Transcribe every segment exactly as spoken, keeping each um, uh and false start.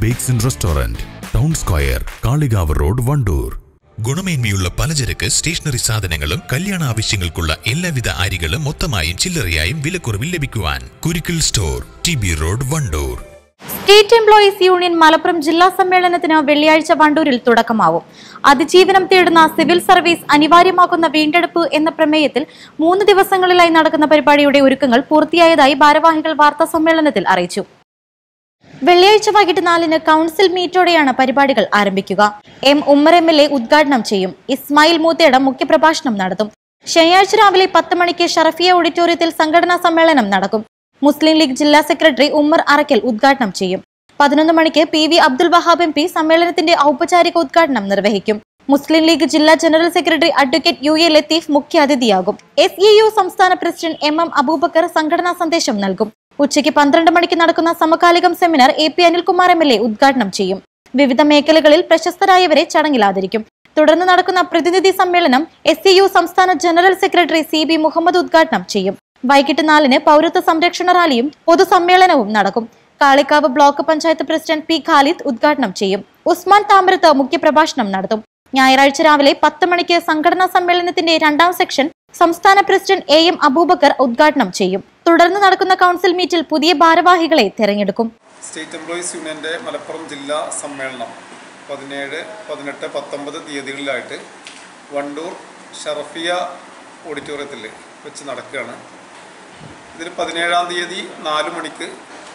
Bakes and restaurant, town square, Kalikavu road, Wandoor. ഗുണമേന്മയുള്ള പലചരക്ക് stationery സാധനങ്ങളും കല്യാണ ആവശ്യങ്ങൾക്കുള്ള എല്ലാവിധ അരികളും മൊത്തമായും ചില്ലറയായും വിലക്കുറവിൽ ലഭിക്കുവാൻ Kurikkal store, T B road, Wandoor. State employees union Malappuram ജില്ലാ സമ്മേളനത്തിന് വെള്ളിയാഴ്ച വണ്ടൂരിൽ തുടക്കമാവും. അതിജീവനം തേടുന്ന സിവിൽ സർവീസ് അനിവാര്യമാക്കുന്ന വീണ്ടെടുപ്പ് എന്ന പ്രമേയത്തിൽ മൂന്ന് ദിവസങ്ങളിലായി നടക്കുന്ന പരിപാടിയുടെ ഒരുക്കങ്ങൾ പൂർത്തിയായതായി ഭാരവാഹികൾ വാർത്താ സമ്മേളനത്തിൽ അറിയിച്ചു. വെള്ളിയാഴ്ച വൈകിട്ട് നാലിന് കൗൺസിൽ മീറ്റോടെയാണ് പരിപാടികൾ ആരംഭിക്കുക. M Ummer M L A ഉദ്ഘാടനം ചെയ്യും. ഇസ്മായിൽ മൂത്തേട മുഖ്യപ്രഭാഷണം നടത്തും. ശനിയാഴ്ച രാവിലെ പത്ത് മണിക്ക് ഷറഫിയ ഓഡിറ്റോറിയത്തിൽ സംഘടനാ സമ്മേളനം നടക്കും. മുസ്ലിം ലീഗ് ജില്ലാ സെക്രട്ടറി ഉമ്മർ അറക്കൽ ഉദ്ഘാടനം ചെയ്യും. പതിനൊന്ന് മണിക്ക് P V Abdul Wahab M P സമ്മേളനത്തിന്റെ ഔപചാരിക ഉദ്ഘാടനം നിർവഹിക്കും. മുസ്ലിം ലീഗ് ജില്ലാ general secretary advocate U A Latheef മുഖ്യാതിഥിയാകും. എസ് ഇ യു സംസ്ഥാന പ്രസിഡന്റ് എം എം അബൂബക്കർ സംഘടനാ സന്ദേശം നൽകും. ഉച്ചയ്ക്ക് പന്ത്രണ്ട് മണിക്ക് നടക്കുന്ന സമകാലികം seminar A P Anilkumar M L A ഉദ്ഘാടനം ചെയ്യും. വിവിധ മേഖലകളിൽ പ്രശസ്തരായവരെ ചടങ്ങിൽ ആദരിക്കും. തുടർന്ന് നടക്കുന്ന പ്രതിനിധി സമ്മേളനം എസ് ഇ യു സംസ്ഥാന general secretary C B Muhammad ഉദ്ഘാടനം ചെയ്യും. വൈകിട്ട് നാലിന് പൗരത്വ സംരക്ഷണ റാലിയും പൊതുസമ്മേളനവും നടക്കും. Kalikavu block panchayat president P Khalid ഉദ്ഘാടനം ചെയ്യും. ഉസ്മാൻ താമരത്ത് മുഖ്യപ്രഭാഷണം നടത്തും. ഞായറാഴ്ച രാവിലെ പത്ത് മണിക്ക് സംഘടനാ സമ്മേളനത്തിന്റെ രണ്ടാം സെക്ഷൻ സംസ്ഥാന പ്രസിഡന്റ് എ എം അബൂബക്കർ ഉദ്ഘാടനം ചെയ്യും. തുടർന്ന് നടക്കുന്ന കൗൺസിൽ മീറ്റിൽ പുതിയ ഭാരവാഹികളെ തെരഞ്ഞെടുക്കും. സ്റ്റേറ്റ് എംപ്ലോയീസ് യൂണിയന്റെ മലപ്പുറം ജില്ലാ സമ്മേളനം പതിനേഴ് പതിനെട്ട് പത്തൊമ്പത് തീയതികളിലായിട്ട് വണ്ടൂർ ഷറഫിയ ഓഡിറ്റോറിയത്തിൽ വെച്ച് നടക്കുകയാണ്. ഇതിൽ പതിനേഴാം തീയതി നാല് മണിക്ക്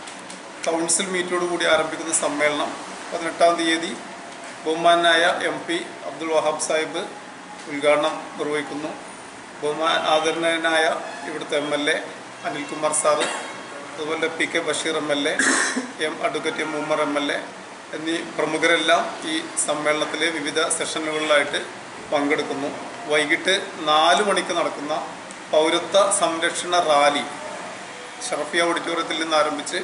കൗൺസിൽ മീറ്റോടുകൂടി ആരംഭിക്കുന്ന സമ്മേളനം പതിനെട്ടാം തീയതി ബഹുമാനായ എം പി അബ്ദുൽ വഹാബ് സാഹിബ് ഉദ്ഘാടനം നിർവഹിക്കുന്നു. ബഹുമാ ആദരണീയനായ ഇവിടുത്തെ M L A Anilkumar sir, അതുപോലെ P K Basheer M L A, M advocate M Ummer M L A എന്നീ പ്രമുഖരെല്ലാം ഈ സമ്മേളനത്തിലെ വിവിധ സെഷനുകളിലായിട്ട് പങ്കെടുക്കുന്നു. വൈകിട്ട് നാല് മണിക്ക് നടക്കുന്ന പൗരത്വ സംരക്ഷണ റാലി ഷറഫിയ ഓഡിറ്റോറിയത്തിൽ നിന്ന് ആരംഭിച്ച്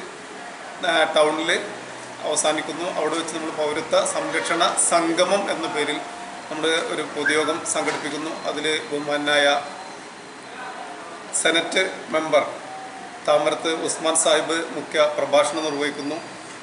ടൗണിൽ അവസാനിക്കുന്നു. അവിടെ വെച്ച് നമ്മൾ പൗരത്വ സംരക്ഷണ സംഗമം എന്ന പേരിൽ നമ്മൾ ഒരു പൊതുയോഗം സംഘടിപ്പിക്കുന്നു. അതിൽ ബഹുമാനായ സെനറ്റ് മെമ്പർ താമരത്ത് ഉസ്മാൻ സാഹിബ് മുഖ്യ പ്രഭാഷണം നിർവഹിക്കുന്നു.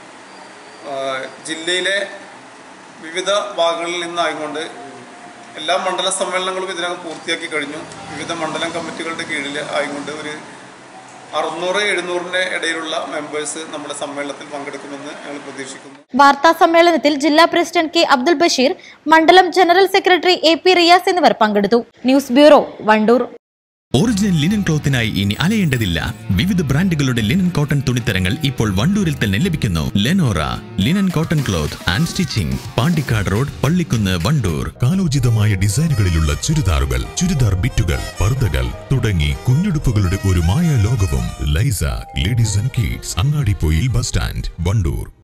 ജില്ലയിലെ വിവിധ ഭാഗങ്ങളിൽ നിന്നായിക്കൊണ്ട് എല്ലാ മണ്ഡല സമ്മേളനങ്ങളും ഇതിനകം പൂർത്തിയാക്കി കഴിഞ്ഞു. വിവിധ മണ്ഡലം കമ്മിറ്റികളുടെ കീഴിൽ ആയിക്കൊണ്ട് ഒരു അറുന്നൂറ് എഴുന്നൂറിന്റെ ഇടയിലുള്ള മെമ്പേഴ്സ് നമ്മുടെ സമ്മേളനത്തിൽ പങ്കെടുക്കുമെന്ന് ഞങ്ങൾ പ്രതീക്ഷിക്കുന്നു. വാർത്താ സമ്മേളനത്തിൽ ജില്ലാ പ്രസിഡന്റ് കെ അബ്ദുൽ ബഷീർ, മണ്ഡലം general secretary A P Riyas എന്നിവർ പങ്കെടുത്തു. News bureau, Wandoor. Original linen ക്ലോത്തിനായി ഇനി അലയേണ്ടതില്ല. വിവിധ ബ്രാൻഡുകളുടെ ലിനൻ കോട്ടൺ തുണിത്തരങ്ങൾ ഇപ്പോൾ വണ്ടൂരിൽ തന്നെ ലഭിക്കുന്നു. Lenora linen cotton cloth and stitching, Pandikkad road, Pallikkunnu, Wandoor. കാലോചിതമായ ഡിസൈനുകളിലുള്ള ചുരിദാറുകൾ, ചുരിദാർ ബിറ്റുകൾ, പർദ്ദകൾ തുടങ്ങി കുഞ്ഞുടുപ്പുകളുടെ ഒരു മായ ലോകവും. ലൈസ ladies and kids, Angadippoyil bus stand, Wandoor.